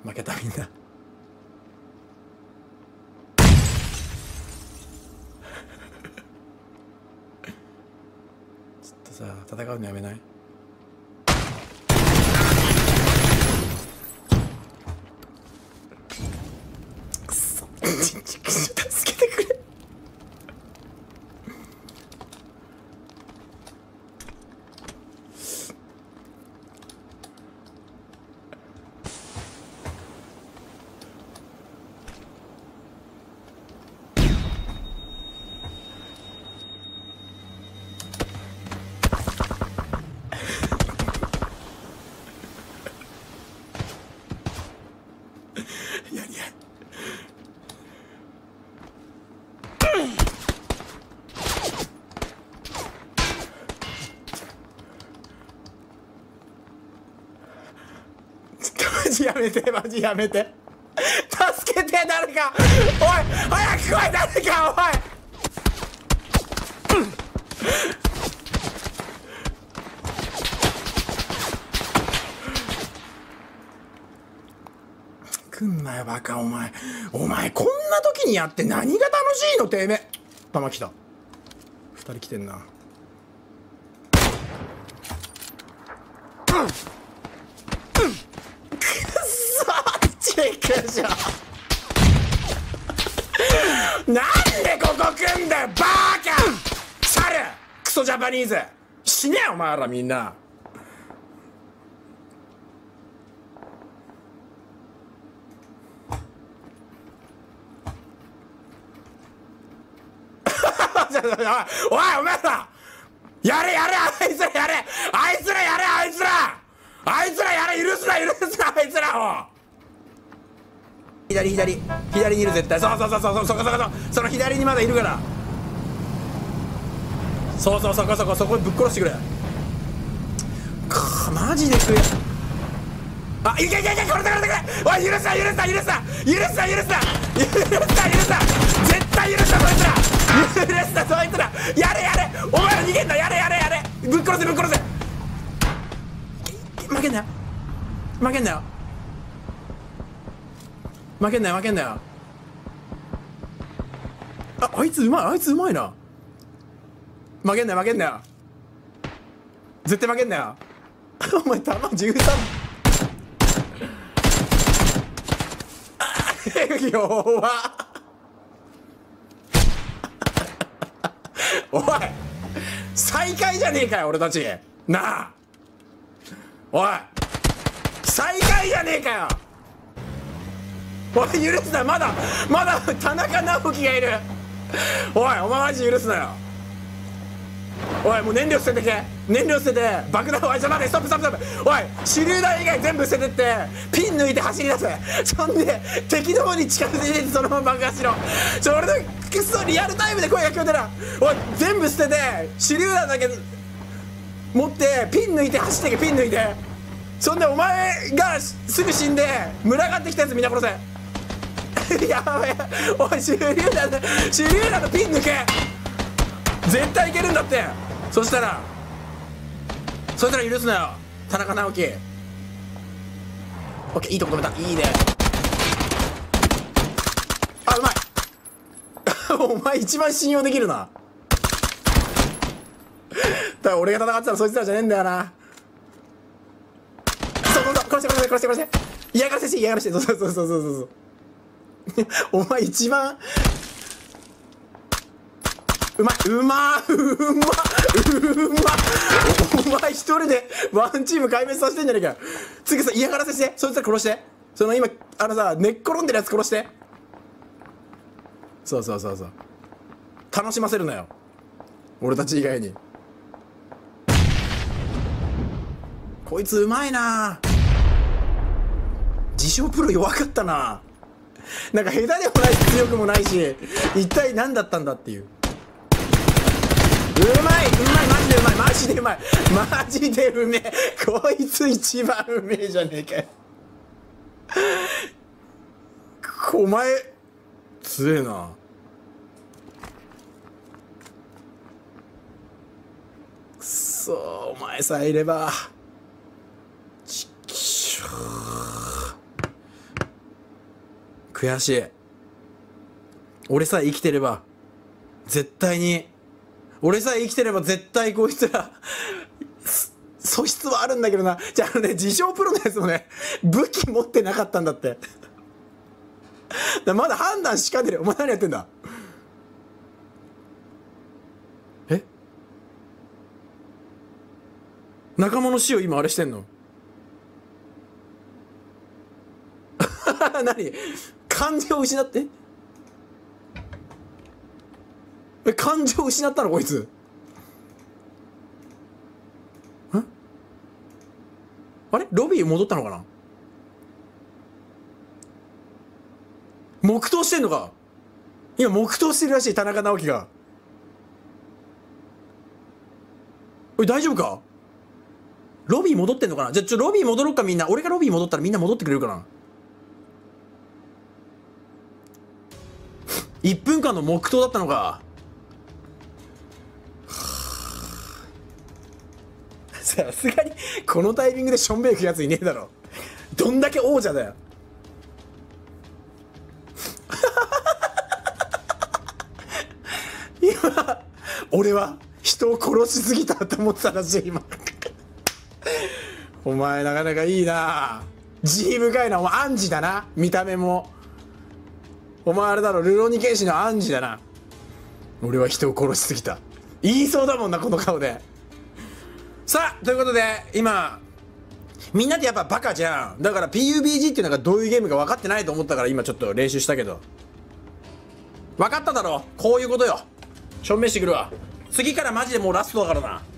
負けたみんな。ちょっとさ戦うのやめない？くそ助けてくれ。やりやマジやめて、マジやめて、助けて誰か、おい早く来い誰か、おい来んなよバカ、お前こんな時にやって何が楽しいのてめえ。弾来た、2人来てんな。くそチェックじゃなんでここ来んだよバーカ猿クソジャパニーズ、死ねよお前らみんな。おいお前らやれやれ、あいつらやれ、あいつらやれ、あいつらやれ、許すなあいつらを。左にいる絶対。そうその左にまだいるから、そこぶっ殺してくれ。マジで食え。あ、いけこれおい許すな絶対許すなそいつら許すなそいつら、やれお前ら逃げんな、やれぶっ殺せ負けんなよあいつうまいな。負けんなよ絶対負けんなよお前弾13弱っおい最下位じゃねえかよ俺たちなあ。おい最下位じゃねえかよ。おい許すな、まだ田中直樹がいる。お前マジ許すなよ。おいもう燃料捨てて爆弾、おいちょ待て、ストップおい手榴弾以外全部捨ててってピン抜いて走り出せ。そんで敵の方に近づいてそのまま爆破しろ。俺のクソリアルタイムで声が聞こえたら、おい全部捨てて手榴弾だけ持ってピン抜いて走ってけ、ピン抜いて。そんでお前がすぐ死んで群がってきたやつみんな殺せやべえ、おい手榴弾のピン抜け、絶対いけるんだって。そしたら許すなよ田中直樹。オッケー、いいとこ止めた、いいね。あ、うまいお前一番信用できるな。だから俺が戦ってたらそいつらじゃねえんだよな。殺して嫌がらせしてそうお前一番うまお前一人でワンチーム壊滅させてんじゃねえかよ。次さ嫌がらせして、そいつら殺して、その今寝っ転んでるやつ殺して。そう楽しませるなよ俺たち以外に。こいつうまいな。自称プロ弱かったな。なんか下手でもないし強くもないし、一体何だったんだっていう。マジでうめえこいつ一番うめえじゃねえかよお前強えな。くそお前さえいれば。 悔しい。俺さえ生きてれば絶対に、俺さえ生きてれば絶対こいつら素質はあるんだけどな。じゃあね、自称プロのやつもね、武器持ってなかったんだってまだ判断しかねる。お前何やってんだ。え、仲間の死を今あれしてんの何、感情を失って、感情を失ったのこいつ。あれ、ロビー戻ったのかな。黙祷してんのか。今黙祷してるらしい、田中直樹が。おい、大丈夫か。ロビー戻ってんのかな。じゃあロビー戻ろうか。みんな、俺がロビー戻ったらみんな戻ってくれるかな。1分間の黙祷だったのか。さすがにこのタイミングでしょんべん行くやついねえだろ。どんだけ王者だよ。今俺は人を殺しすぎたって思ってたらしい今。お前なかなかいいな。G深いな。お前アンジだな、見た目も。お前あれだろ、ルローニケンシのアンジだな。俺は人を殺しすぎた言いそうだもんな、この顔で。さあということで、今みんなってやっぱバカじゃん。だから PUBG っていうのがどういうゲームか分かってないと思ったから今ちょっと練習したけど、分かっただろ。こういうことよ。しょんべんしてくるわ。次からマジでもうラストだからな。